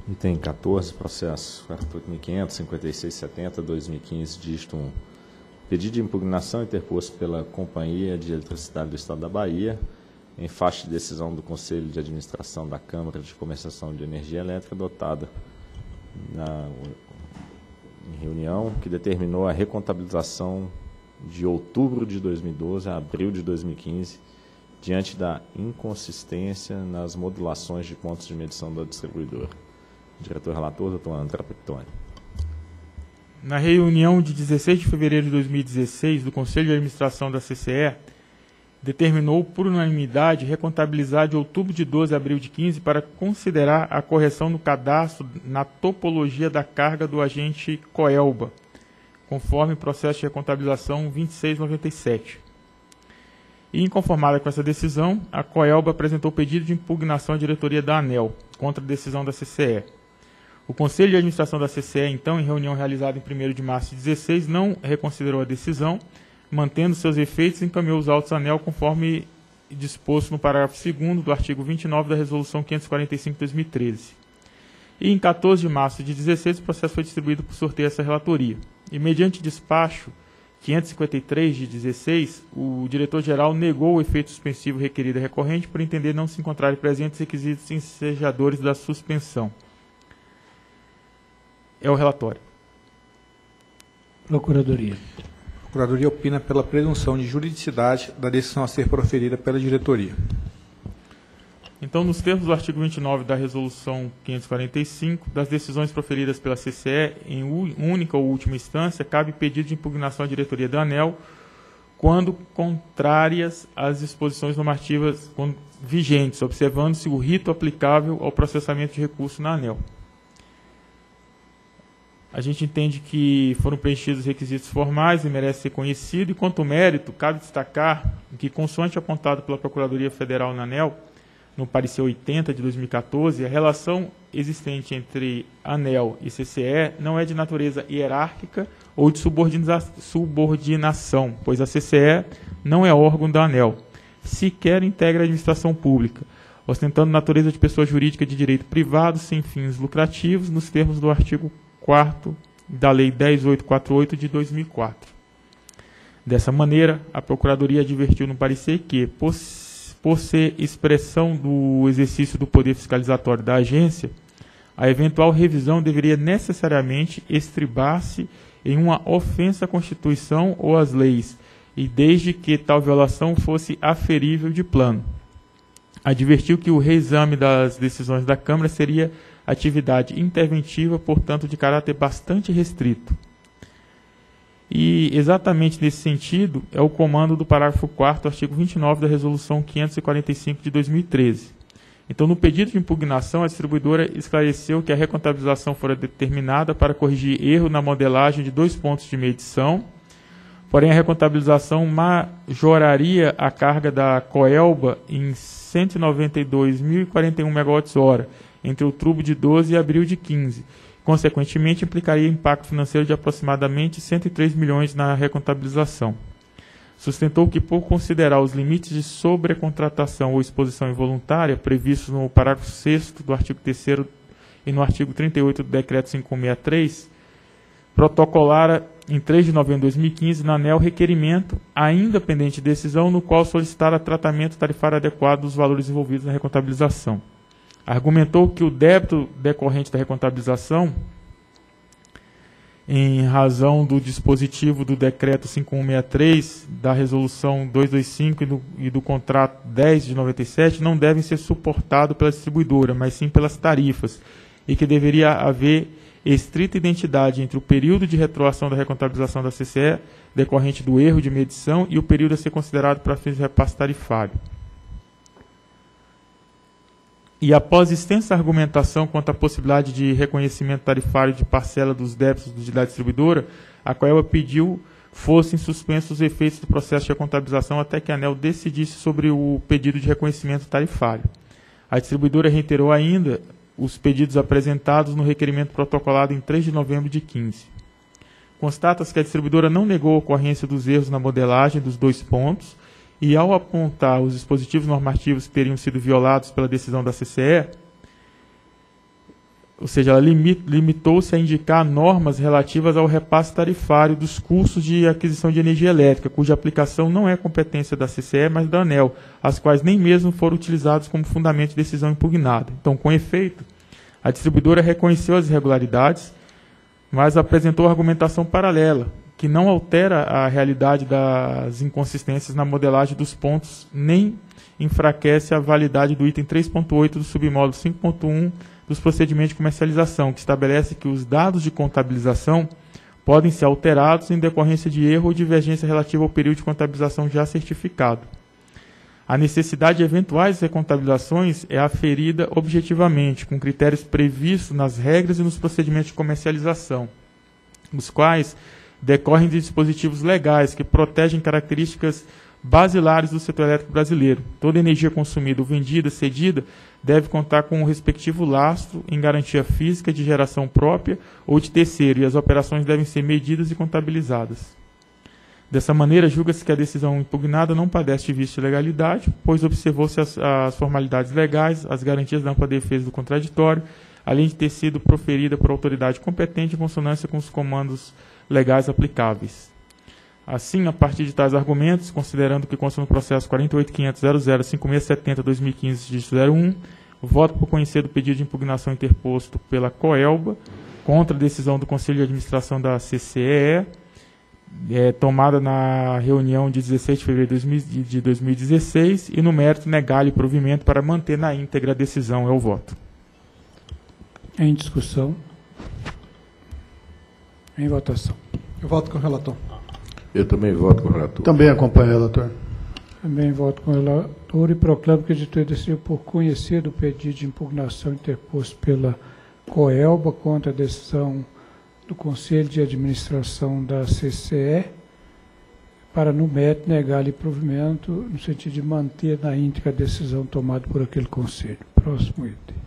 Item 14, processo 48.500.5670/2015, dígito 1. Pedido de impugnação interposto pela Companhia de Eletricidade do Estado da Bahia, em face de decisão do Conselho de Administração da Câmara de Comercialização de Energia Elétrica, adotada em reunião, que determinou a recontabilização de outubro de 2012 a abril de 2015, diante da inconsistência nas modulações de pontos de medição da distribuidora. Diretor-relator, doutor André Pictoni. Na reunião de 16 de fevereiro de 2016 do Conselho de Administração da CCE, determinou por unanimidade recontabilizar de outubro de 12 a abril de 15 para considerar a correção no cadastro na topologia da carga do agente Coelba, conforme processo de recontabilização 2697. E, inconformada com essa decisão, a Coelba apresentou pedido de impugnação à diretoria da ANEEL contra a decisão da CCE. O Conselho de Administração da CCE, então, em reunião realizada em 1º de março de 2016, não reconsiderou a decisão, mantendo seus efeitos, e encaminhou os autos à ANEEL conforme disposto no parágrafo 2º do artigo 29 da Resolução 545 de 2013. E, em 14 de março de 2016, o processo foi distribuído por sorteio a essa relatoria. E, mediante despacho 553 de 16, o diretor-geral negou o efeito suspensivo requerido à recorrente por entender não se encontrarem presentes requisitos ensejadores da suspensão. É o relatório. Procuradoria. A Procuradoria opina pela presunção de juridicidade da decisão a ser proferida pela diretoria. Então, nos termos do artigo 29 da Resolução 545, das decisões proferidas pela CCE, em única ou última instância, cabe pedido de impugnação à diretoria da ANEEL quando contrárias às disposições normativas vigentes, observando-se o rito aplicável ao processamento de recurso na ANEEL. A gente entende que foram preenchidos os requisitos formais e merece ser conhecido, e quanto ao mérito, cabe destacar que, consoante apontado pela Procuradoria Federal na ANEEL, no parecer 80 de 2014, a relação existente entre ANEEL e CCE não é de natureza hierárquica ou de subordinação, pois a CCE não é órgão da ANEEL, sequer integra a administração pública, ostentando natureza de pessoa jurídica de direito privado sem fins lucrativos, nos termos do artigo 4º da Lei 10.848 de 2004. Dessa maneira, a Procuradoria advertiu no parecer que, por ser expressão do exercício do poder fiscalizatório da agência, a eventual revisão deveria necessariamente estribar-se em uma ofensa à Constituição ou às leis, e desde que tal violação fosse aferível de plano. Advertiu que o reexame das decisões da Câmara seria atividade interventiva, portanto, de caráter bastante restrito. E, exatamente nesse sentido, é o comando do parágrafo 4º, artigo 29 da Resolução 545 de 2013. Então, no pedido de impugnação, a distribuidora esclareceu que a recontabilização fora determinada para corrigir erro na modelagem de 2 pontos de medição, porém a recontabilização majoraria a carga da Coelba em 192.041 MWh, entre outubro de 12 e abril de 15. Consequentemente, implicaria impacto financeiro de aproximadamente 103 milhões na recontabilização. Sustentou que, por considerar os limites de sobrecontratação ou exposição involuntária previstos no parágrafo 6º do artigo 3º e no artigo 38 do Decreto 5163, protocolara em 3 de novembro de 2015 na ANEEL requerimento, ainda pendente de decisão, no qual solicitara tratamento tarifário adequado dos valores envolvidos na recontabilização. Argumentou que o débito decorrente da recontabilização, em razão do dispositivo do Decreto 5163, da Resolução 225 e do Contrato 10 de 97, não devem ser suportados pela distribuidora, mas sim pelas tarifas, e que deveria haver estrita identidade entre o período de retroação da recontabilização da CCE, decorrente do erro de medição, e o período a ser considerado para fins de repasse tarifário. E após extensa argumentação quanto à possibilidade de reconhecimento tarifário de parcela dos débitos da distribuidora, a Coelba pediu fossem suspensos os efeitos do processo de recontabilização até que a ANEEL decidisse sobre o pedido de reconhecimento tarifário. A distribuidora reiterou ainda os pedidos apresentados no requerimento protocolado em 3 de novembro de 15. Constata-se que a distribuidora não negou a ocorrência dos erros na modelagem dos 2 pontos, e, ao apontar os dispositivos normativos que teriam sido violados pela decisão da CCE, ou seja, ela limitou-se a indicar normas relativas ao repasse tarifário dos custos de aquisição de energia elétrica, cuja aplicação não é competência da CCE, mas da ANEEL, as quais nem mesmo foram utilizados como fundamento de decisão impugnada. Então, com efeito, a distribuidora reconheceu as irregularidades, mas apresentou argumentação paralela, que não altera a realidade das inconsistências na modelagem dos pontos, nem enfraquece a validade do item 3.8 do submódulo 5.1 dos procedimentos de comercialização, que estabelece que os dados de contabilização podem ser alterados em decorrência de erro ou divergência relativa ao período de contabilização já certificado. A necessidade de eventuais recontabilizações é aferida objetivamente, com critérios previstos nas regras e nos procedimentos de comercialização, os quais decorrem de dispositivos legais que protegem características basilares do setor elétrico brasileiro. Toda energia consumida ou vendida, cedida, deve contar com o respectivo lastro em garantia física de geração própria ou de terceiro, e as operações devem ser medidas e contabilizadas. Dessa maneira, julga-se que a decisão impugnada não padece de vício de legalidade, pois observou-se as formalidades legais, as garantias da ampla defesa do contraditório, além de ter sido proferida por autoridade competente em consonância com os comandos legais aplicáveis. Assim, a partir de tais argumentos, considerando que consta no processo 48.500.005670/2015-01, o voto por conhecer do pedido de impugnação interposto pela COELBA contra a decisão do Conselho de Administração da CCEE, tomada na reunião de 16 de fevereiro de 2016, e no mérito negar-lhe provimento para manter na íntegra a decisão. É o voto. Em discussão. Em votação. Eu voto com o relator. Eu também voto com o relator. Também acompanho o relator. Também voto com o relator e proclamo que a editoria decidiu por conhecer do pedido de impugnação interposto pela COELBA contra a decisão do Conselho de Administração da CCE, para, no mérito, negar-lhe provimento, no sentido de manter na íntegra a decisão tomada por aquele Conselho. Próximo item.